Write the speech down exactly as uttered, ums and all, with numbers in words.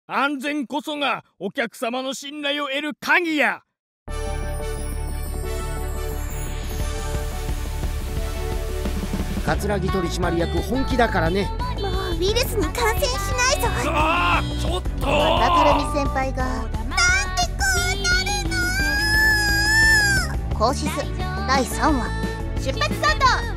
安全こそがお客様の信頼を得る鍵や。 桂木取締役本気だからね。 もうウイルスに感染しないぞ。 ああ、ちょっとまたたるみ先輩がなんでこうなるの。皇室だいさんわ出発スタート。